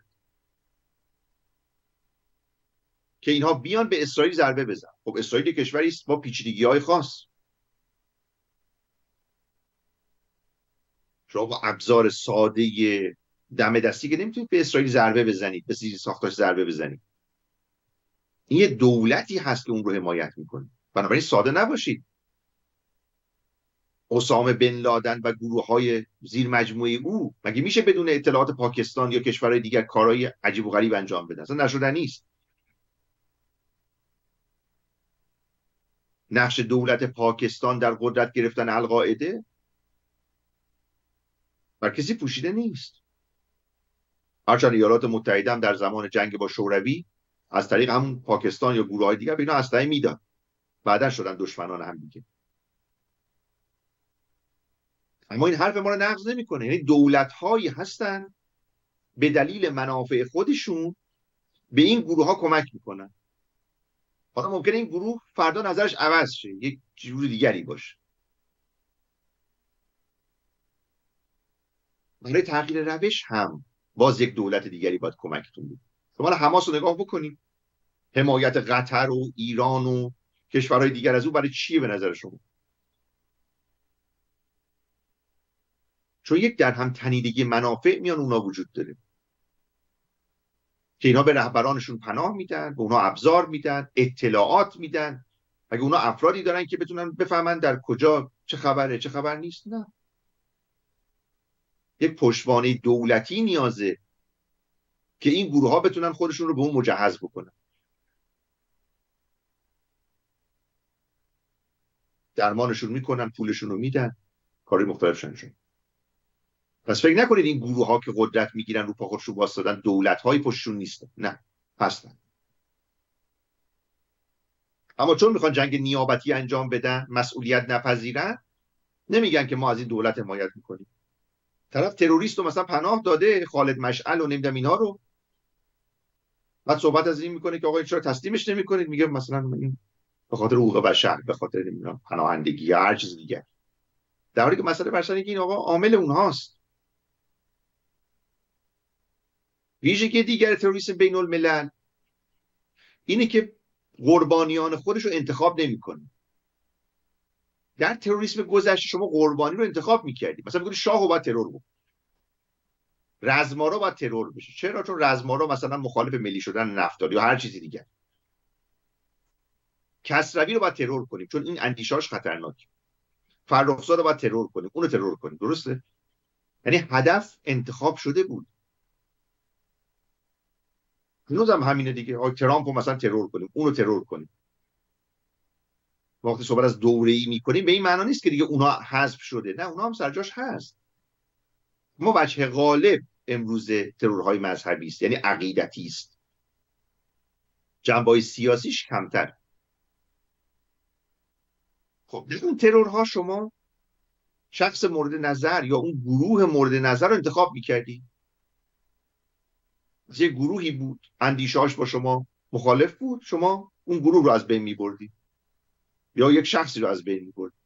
که اینها بیان به اسرائیل ضربه بزنن. خب اسرائیل کشوری است با پیچیدگی‌های خاص. شما با ابزار ساده دم دستی که نمیتونید به اسرائیل ضربه بزنید، به زیر ساختاش ضربه بزنید. این یه دولتی هست که اون رو حمایت میکنه. بنابراین ساده نباشید. اسامه بن لادن و گروه های زیر مجموعه او مگه میشه بدون اطلاعات پاکستان یا کشورهای دیگر کارهای عجیب و غریب انجام بدن؟ اصلا نشدنی است. نقش دولت پاکستان در قدرت گرفتن القاعده بر کسی پوشیده نیست. هرچند ایالات متحده هم در زمان جنگ با شوروی از طریق همون پاکستان یا گروه های دیگر به اینا اسلحه میداد، بعدا شدن دشمنان هم دیگه. اما این حرف ما رو نقض نمیکنه. یعنی دولت هایی هستن به دلیل منافع خودشون به این گروه ها کمک میکنن. حالا ممکنه این گروه فردا نظرش عوض شه، یک جور دیگری باشه. برای تغییر روش هم باز یک دولت دیگری باید کمکتون بده. شما حماس رو نگاه بکنید، حمایت قطر و ایران و کشورهای دیگر از او برای چیه به نظر شما؟ چون یک در هم تنیدگی منافع میان اونا وجود داره که اینا به رهبرانشون پناه میدن، به اونا ابزار میدن، اطلاعات میدن. اگه اونا افرادی دارن که بتونن بفهمن در کجا چه خبره چه خبر نیست، نه. یک پشتوانه دولتی نیازه که این گروه ها بتونن خودشون رو به اون مجهز بکنن. درمانشون میکنن، پولشون رو میدن، کارهای مختلفشون. پس فکر نکنید این گروه ها که قدرت میگیرن رو پا خودشون واسطادن دولت های پشتشون نیستن، نه، هستن. اما چون میخوان جنگ نیابتی انجام بدن، مسئولیت نپذیرن، نمیگن که ما از این دولت حمایت میکنیم. طرف تروریست رو مثلا پناه داده، خالد مشعل و نمیدونم اینها رو، بعد صحبت از این میکنه که آقا چرا تسلیمش نمیکنید؟ میگه مثلا این به خاطر حقوق بشر، به خاطر نمیدونم پناهندگی یا هر چیز دیگه، در حالی که مسئله بر سر اینکه این آقا عامل اونهاست. ویژگی دیگر تروریسم بین الملل اینه که قربانیان خودش رو انتخاب نمیکنه. در تروریسم گذشته شما قربانی رو انتخاب میکردید، مثلا میگید شاه رو باید ترور بود، رزمارا باید ترور بشه. چرا؟ چون رزمارا مثلا مخالف ملی شدن نفتاری یا هر چیزی دیگه. کسروی رو باید ترور کنیم چون این اندیشاش خطرناک. فرخزاد رو باید ترور کنیم، اون رو ترور کنیم. درسته؟ یعنی هدف انتخاب شده بود. هنوز هم همینه دیگه. آقای ترامپ رو مثلا ترور کنیم، اون رو ترور کنیم. وقتی صحبت از دوره‌ای میکنیم به این معنا نیست که دیگه اونا حذف شده، نه، اونا هم سرجاش هست. ما وجه غالب امروز ترورهای مذهبی است، یعنی عقیدتی است. جنبه‌های سیاسیش کمتر. خب در اون ترورها شما شخص مورد نظر یا اون گروه مورد نظر رو انتخاب میکردی. یه گروهی بود اندیشه‌اش با شما مخالف بود، شما اون گروه رو از بین میبردی یا یک شخصی رو از بین میبردی.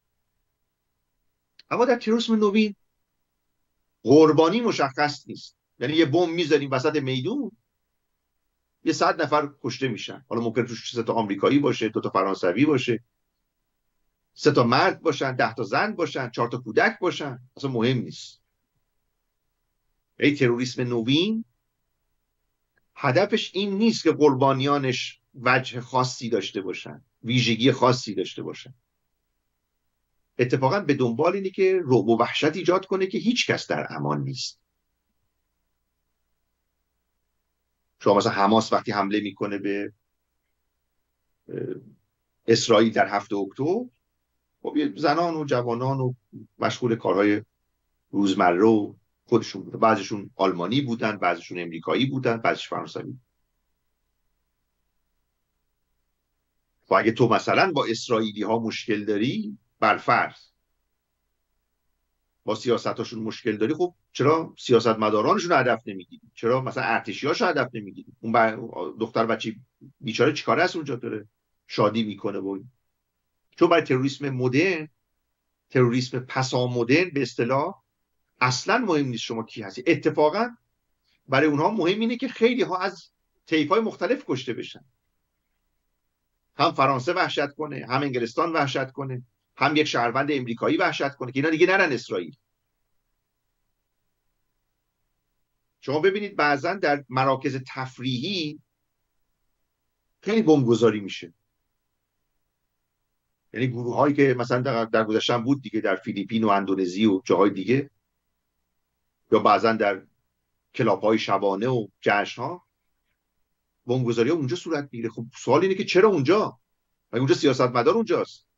اما در تروریسم نوین قربانی مشخص نیست. یعنی یه بمب میذاریم وسط میدون، یه صد نفر کشته میشن. حالا ممکن توش سه تا آمریکایی باشه، دو تا فرانسوی باشه، سه تا مرد باشن، ده تا زن باشن، چهار تا کودک باشن، اصلا مهم نیست. ای تروریسم نوین هدفش این نیست که قربانیانش وجه خاصی داشته باشن، ویژگی خاصی داشته باشن. اتفاقا به دنبال اینه که رعب و وحشت ایجاد کنه که هیچ کس در امان نیست. شما مثلا حماس وقتی حمله میکنه به اسرائیل در هفته اکتبر، خب زنان و جوانان و مشغول کارهای روزمره و خودشون بودن. بعضیشون آلمانی بودن، بعضیشون امریکایی بودن، بعضیش فرانسوی. و اگه تو مثلا با اسرائیلی ها مشکل داری، برفرض با سیاستاشون مشکل داری، خب چرا سیاستمدارانشون رو هدف نمیگیری؟ چرا مثلا ارتشیاشو هدف نمیگیری؟ اون دختر بچه بیچاره چیکاره است اونجا داره شادی میکنه؟ و چون برای تروریسم مدرن، تروریسم پسا مدرن به اصطلاح، اصلا مهم نیست شما کی هستی. اتفاقا برای اونها مهم اینه که خیلی ها از طیف‌های مختلف کشته بشن. هم فرانسه وحشت کنه، هم انگلستان وحشت کنه، هم یک شهروند امریکایی وحشت کنه که اینا دیگه نرن اسرائیل. شما ببینید بعضا در مراکز تفریحی خیلی بمبگذاری میشه. یعنی گروه هایی که مثلا در, در گذشته بود دیگه، در فیلیپین و اندونزی و جاهای دیگه، یا بعضا در کلاب های شبانه و جشن ها، بمبگذاری ها اونجا صورت میگیره. خب سوال اینه که چرا اونجا؟ مگه اونجا سیاستمدار اونجاست؟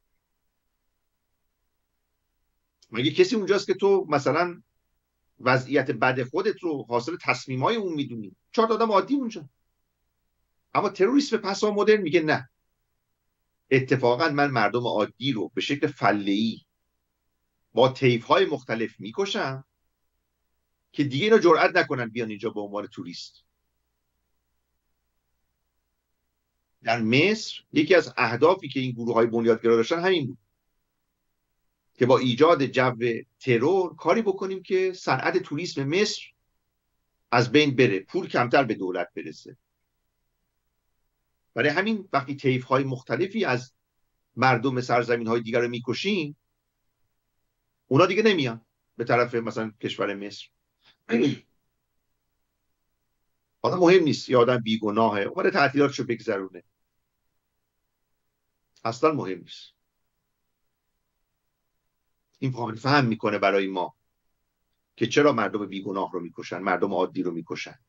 مگه کسی اونجاست که تو مثلا وضعیت بد خودت رو حاصل تصمیمای اون میدونی؟ چهار تا آدم عادی اونجا. اما تروریسم پسا مدرن میگه نه، اتفاقا من مردم عادی رو به شکل فله‌ای با طیف‌های مختلف میکشم که دیگه اینا جرئت نکنن بیان اینجا به عنوان توریست. در مصر یکی از اهدافی که این گروه‌های بنیادگرا داشتن همین بود که با ایجاد جو ترور کاری بکنیم که صنعت توریسم مصر از بین بره، پول کمتر به دولت برسه. برای همین وقتی طیف‌های مختلفی از مردم سرزمین‌های دیگر رو میکشیم، اونا دیگه نمیان به طرف مثلا کشور مصر. حالا مهم نیست یه آدم بیگناهه اومده تعطیلاتشو بگذرونه، اصلا مهم نیست. این قابل فهم میکنه برای ما که چرا مردم بیگناه رو میکشن، مردم عادی رو میکشن.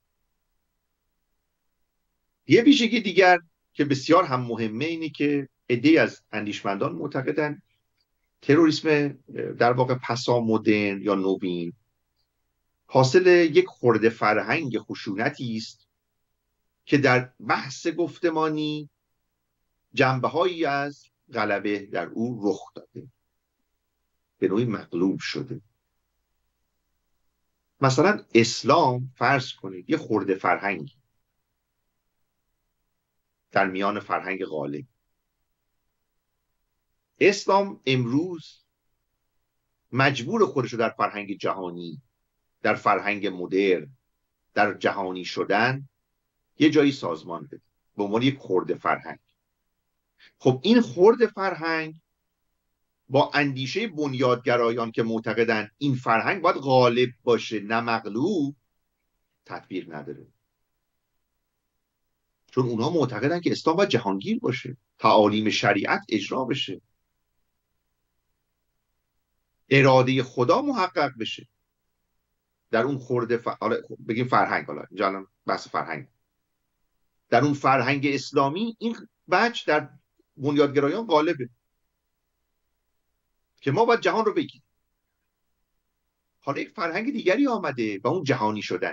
یه ویژگی دیگر که بسیار هم مهمه اینه که عده‌ای از اندیشمندان معتقدن تروریسم در واقع پسا مدرن یا نوین حاصل یک خرده فرهنگ خشونتی است که در بحث گفتمانی جنبه‌هایی از غلبه در او رخ داده، به نوعی مغلوب شده. مثلا اسلام فرض کنید یه خرده فرهنگی در میان فرهنگ غالب. اسلام امروز مجبور خودش رو در فرهنگ جهانی، در فرهنگ مدرن، در جهانی شدن یه جایی سازمان بده به عنوان یک خرده فرهنگ. خب این خرده فرهنگ با اندیشه بنیادگرایان که معتقدن این فرهنگ باید غالب باشه نه مغلوب تطبیق نداره، چون اونها معتقدن که اسلام باید جهانگیر باشه، تعالیم شریعت اجرا بشه، اراده خدا محقق بشه در اون خرده ف... بگیم فرهنگ. حالا اینجا الان بحث فرهنگ. در اون فرهنگ اسلامی این بچ در بنیادگرایان غالبه که ما باید جهان رو بگیریم. حالا یک فرهنگ دیگری آمده و اون جهانی شدن.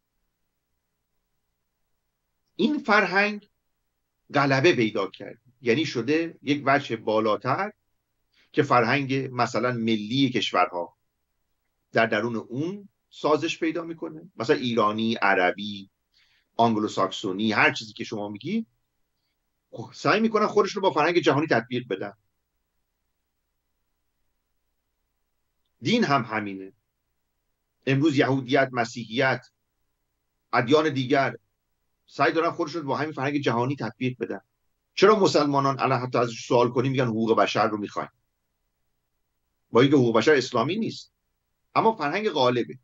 این فرهنگ غلبه پیدا کرد، یعنی شده یک وجه بالاتر که فرهنگ مثلا ملی کشورها در درون اون سازش پیدا میکنه، مثلا ایرانی، عربی، آنگلو ساکسونی، هر چیزی که شما میگی سعی میکنن خودش رو با فرهنگ جهانی تطبیق بدن. دین هم همینه. امروز یهودیت، مسیحیت، ادیان دیگر سعی دارن خودشون رو با همین فرهنگ جهانی تطبیق بدن. چرا مسلمانان الان حتی ازش سوال کنیم میگن حقوق بشر رو میخوایم، با اینکه حقوق بشر اسلامی نیست اما فرهنگ غالبه.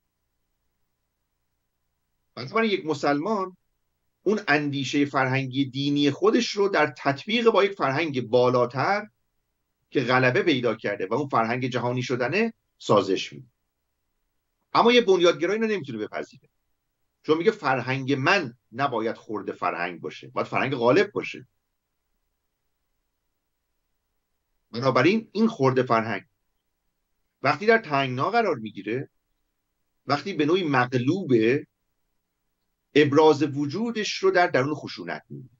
بنابراین یک مسلمان اون اندیشه فرهنگی دینی خودش رو در تطبیق با یک فرهنگ بالاتر که غلبه پیدا کرده و اون فرهنگ جهانی شدنه سازش میده. اما یه بنیادگرا اینو نمیتونه بپذیره، چون میگه فرهنگ من نباید خرده فرهنگ باشه، باید فرهنگ غالب باشه. بنابراین این خرده فرهنگ وقتی در تنگنا قرار میگیره، وقتی به نوعی مغلوبه، ابراز وجودش رو در درون خشونت میده.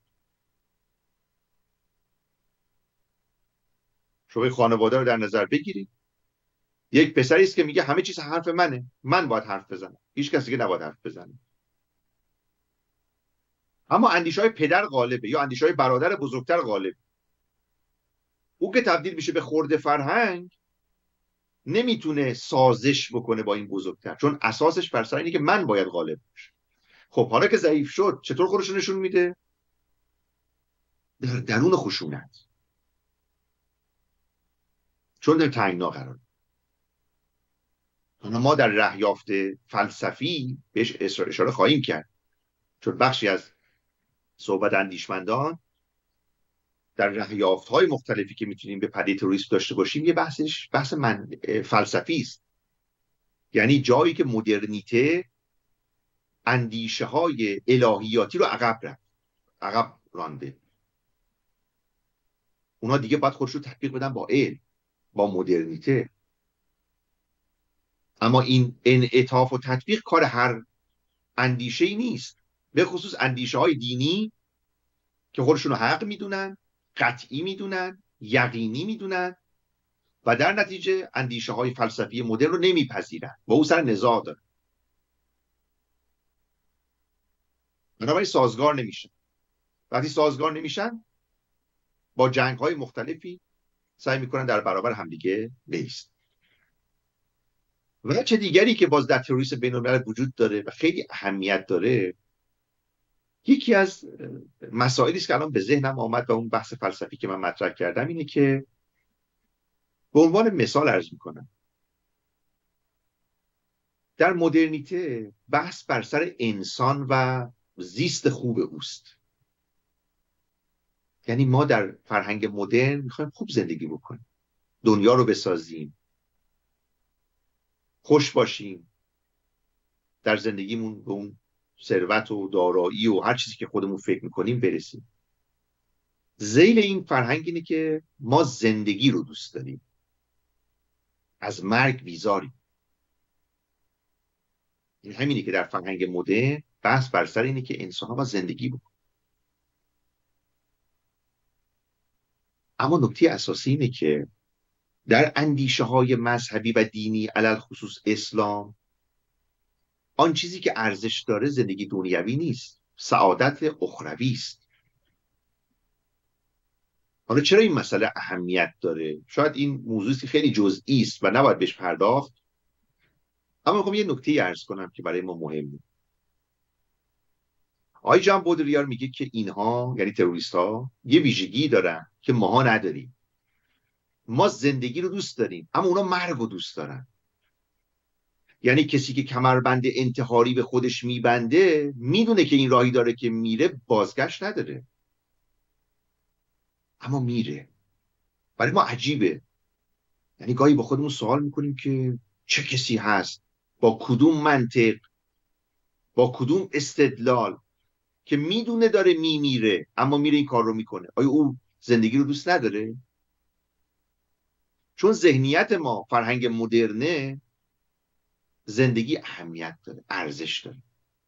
شما خانواده رو در نظر بگیرید، یک پسری است که میگه همه چیز حرف منه، من باید حرف بزنم، هیچ کسی که نباید حرف بزنه. اما اندیشه‌های پدر غالبه یا اندیشه‌های برادر بزرگتر غالب. او که تبدیل میشه به خرده فرهنگ نمیتونه سازش بکنه با این بزرگتر، چون اساسش بر سر اینه که من باید غالب باشم. خب حالا که ضعیف شد چطور خودش نشون میده؟ در درون خشونت، چون در تنگنا قرار. ما در ره یافته فلسفی بهش اشاره خواهیم کرد، چون بخشی از صحبت اندیشمندان در ره یافت‌های مختلفی که میتونیم به پدیده تروریسم داشته باشیم یه بحثش بحث من فلسفی است. یعنی جایی که مدرنیته اندیشه های الهیاتی رو عقب رفت، عقب رانده، اونا دیگه باید خودش رو تطبیق بدن با علم، با مدرنیته. اما این انعطاف و تطبیق کار هر اندیشه‌ای نیست، به خصوص اندیشه های دینی که خودشون رو حق میدونن، قطعی میدونن، یقینی میدونن و در نتیجه اندیشه های فلسفی مدرن رو نمیپذیرن و او سر نزاع داره. بنابراین سازگار نمیشن. وقتی سازگار نمیشن با جنگ های مختلفی سعی میکنن در برابر همدیگه بایستن. و چه دیگری که باز در تروریسم بین‌الملل وجود داره و خیلی اهمیت داره، یکی از مسائلی است که الان به ذهنم آمد و اون بحث فلسفی که من مطرح کردم اینه که به عنوان مثال عرض میکنم در مدرنیته بحث بر سر انسان و زیست خوب اوست. یعنی ما در فرهنگ مدرن میخوایم خوب زندگی بکنیم، دنیا رو بسازیم، خوش باشیم، در زندگیمون به اون ثروت و دارایی و هر چیزی که خودمون فکر میکنیم برسیم. ذیل این فرهنگ اینه که ما زندگی رو دوست داریم، از مرگ بیزاریم. این همینه که در فرهنگ مدرن بحث بر سر اینه که انسان ها با زندگی بکنن. اما نکته اساسی اینه که در اندیشه های مذهبی و دینی علل خصوص اسلام آن چیزی که ارزش داره زندگی دنیوی نیست، سعادت اخروی است. حالا چرا این مسئله اهمیت داره؟ شاید این موضوعی که خیلی جزئی است و نباید بهش پرداخت، اما میخوام یه نکته عرض کنم که برای ما مهمه. آقای جان بودریار میگه که اینها یعنی تروریست ها یه ویژگی دارن که ماها نداریم. ما زندگی رو دوست داریم اما اونا مرگ رو دوست دارن. یعنی کسی که کمربند انتحاری به خودش میبنده میدونه که این راهی داره که میره بازگشت نداره، اما میره. برای ما عجیبه. یعنی گاهی با خودمون سوال میکنیم که چه کسی هست با کدوم منطق، با کدوم استدلال که میدونه داره میمیره اما میره این کار رو میکنه؟ آیا او زندگی رو دوست نداره؟ چون ذهنیت ما فرهنگ مدرنه زندگی اهمیت داره، ارزش داره.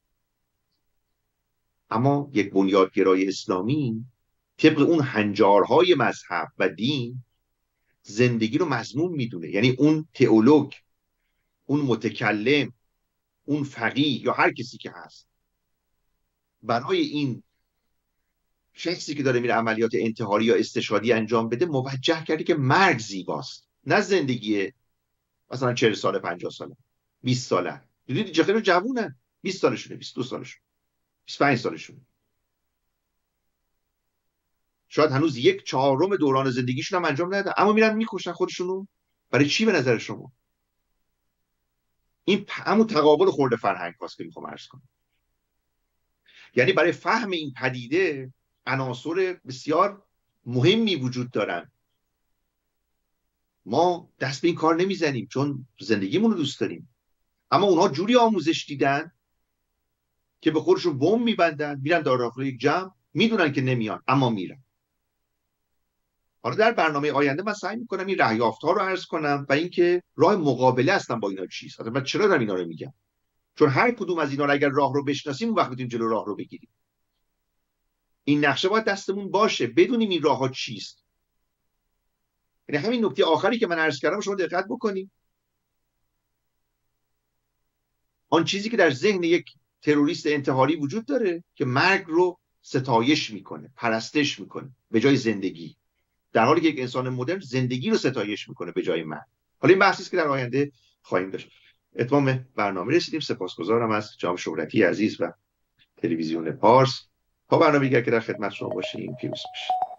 اما یک بنیادگرای اسلامی طبق اون هنجارهای مذهب و دین زندگی رو مذموم میدونه. یعنی اون تئولوگ، اون متکلم، اون فقیه یا هر کسی که هست برای این شخصی که داره میره عملیات انتحاری یا استشهادی انجام بده موجه کرده که مرگ زیباست، نه زندگی مثلا چهل ساله، پنجاه ساله، بیست ساله. دیدید چه خیلی جوونن، بیست سالشونه، بیست و دو سالشونه، بیست و پنج سالشونه. شاید هنوز یک چهارم دوران زندگیشون هم انجام ندادن اما میرن میکشن خودشونو. برای چی به نظر شما؟ این همون تقابل خورده فرهنگ هاست که میخوام عرض کنم. یعنی برای فهم این پدیده عناصر بسیار مهمی وجود دارن. ما دست به این کار نمیزنیم چون زندگیمون رو دوست داریم، اما اونها جوری آموزش دیدن که به خودشون بمب میبندن، میرن داخل یک جمع، میدونن که نمیان اما میرن. حالا در برنامه آینده من سعی میکنم این رهیافت‌ها رو عرض کنم و اینکه راه مقابله هستن با اینا چیست. من چرا دارم اینا رو میگم؟ چون هر کدوم از اینا رو اگر راه رو بشناسیم اون وقت میتونیم جلو راه رو بگیریم. این نقشه باید دستمون باشه، بدونیم این راهها چیست. یعنی همین نکته آخری که من عرض کردم شما دقت بکنید. آن چیزی که در ذهن یک تروریست انتحاری وجود داره که مرگ رو ستایش میکنه، پرستش میکنه به جای زندگی، در حالی که یک انسان مدرن زندگی رو ستایش میکنه به جای مرگ. حالا این بحثی است که در آینده خواهیم داشت. اتمام برنامه رسیدیم. سپاسگزارم از جناب شهرتی عزیز و تلویزیون پارس. تا برنامه دیگر که در خدمت شما باشیم، پیروز باشیم.